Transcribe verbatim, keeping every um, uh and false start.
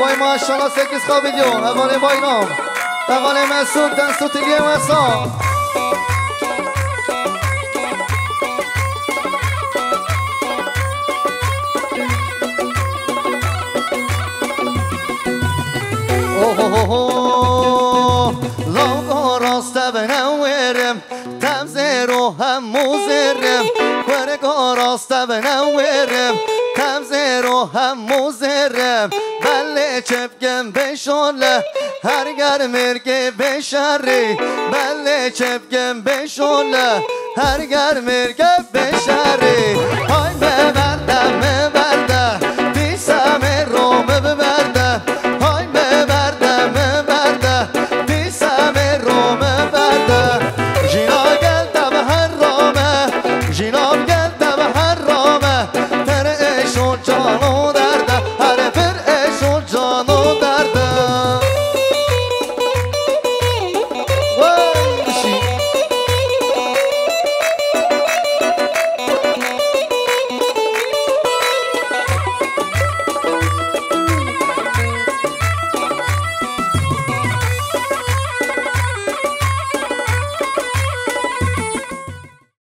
وای ماشاءالله سکیز خوابیدیو اقاله بایرام اقاله مسعود دستوتیلیه مسا لاغا راسته بنورم تبزه رو هم موزرم ورگا راسته بنورم تبزه رو هم موزرم بله چپگم بشاله هرگر مرگه بشری بله چپگم بشاله هرگر مرگه بشری های ببردم ببرده دیسم رو ببرده